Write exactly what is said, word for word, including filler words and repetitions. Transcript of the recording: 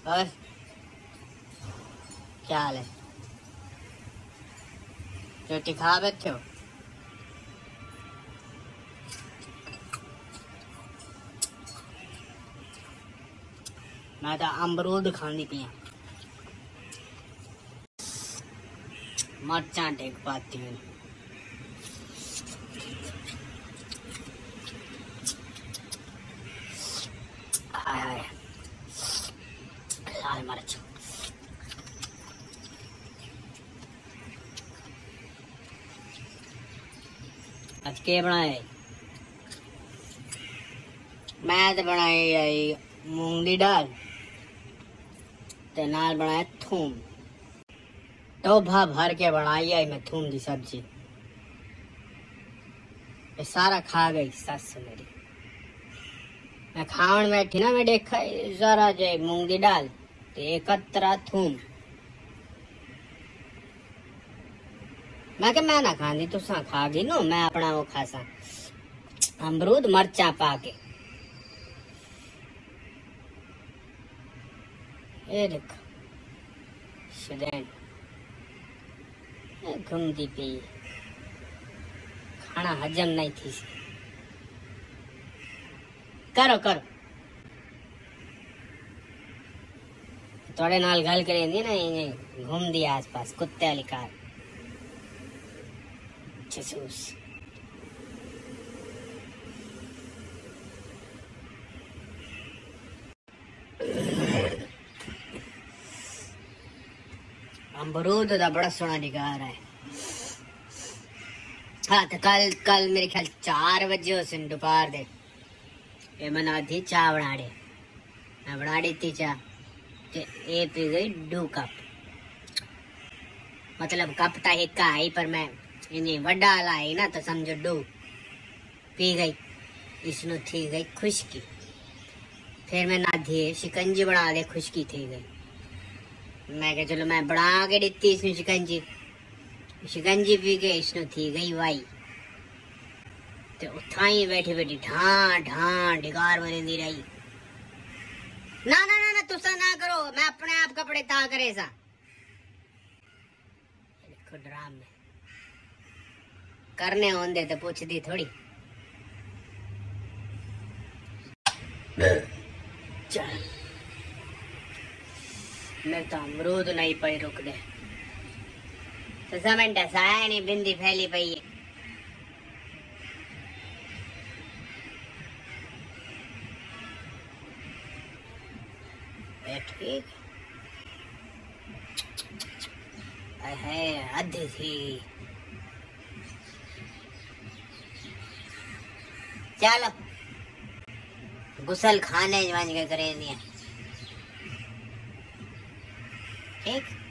और क्या हाल है? रोटी खा बैठे हो? मैं तो अमरूद खानी पिया, मरचा टेक पाती हूँ। हाय हाय, लाल मिर्च। आज के बनाए? मैं तो बनाई आई मूंग दी दाल ते नाल बनाया थूम। टोभा भर के बनाई आई मैं थूम दी सब्जी। ये सारा खा गई सस मेरी। मैं खावन बैठी ना, मैं देखा जरा जे मूंग दी दाल ते एकत्रा थूम। मैं के मैं ना खानी, तुसा खा गई नो, मैं अपना वो खासा अमरूद मरचा पाके। ये देख घूमती पी, खाना हजम नहीं थी। करो करो थोड़े नाल गल करेंदी ना, घूम दी आसपास कुत्ते वाली कार। जसूस अमरूद का बड़ा सोना निगार है। हाँ तो कल कल मेरे ख्याल चार बजे उस दोपहर दे ये मना थी चाह बना दे, मैं बना दी थी चाह ते ये पी गई दो कप। मतलब कप ता एक का आई, पर मैं इन्हें वड्डा लाई ना तो समझो दो पी गई। इसनु थी गई खुशकी। फिर मैं ना धी शिकंजी बना दे, खुशकी थी गई। मैं कहा चलो मैं बना के देती इसमें शिकंजी। शिकंजी पी के इसनु थी गई वाई। तो उठाई बैठी बैठी ढां ढां ढिगार बनी रही। ना ना ना ना तुसा ना करो, मैं अपने आप कपड़े ता करे सा। देखो ड्राम में करने होंदे तो पूछती थोड़ी। चल मेरे तो अमरूद नहीं पड़ी रुक दे। तो समझ साया नहीं बिंदी फैली पई है। ठीक है, आधी थी। चलो गुसल खाने जवान के करे नहीं ठीक।